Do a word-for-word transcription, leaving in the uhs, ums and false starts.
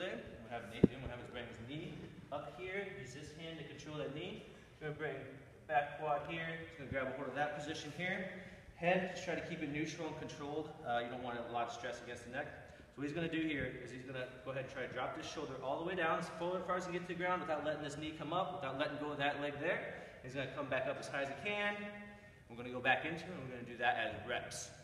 today. We'll have Nathan, we'll have him bring his knee up here, use this hand to control that knee. He's going to bring back quad here, he's going to grab a hold of that position here. Head, just try to keep it neutral and controlled. Uh, you don't want a lot of stress against the neck. So what he's going to do here is he's going to go ahead and try to drop this shoulder all the way down, as far as he can get to the ground without letting this knee come up, without letting go of that leg there. He's going to come back up as high as he can. We're going to go back into it, and we're going to do that as reps.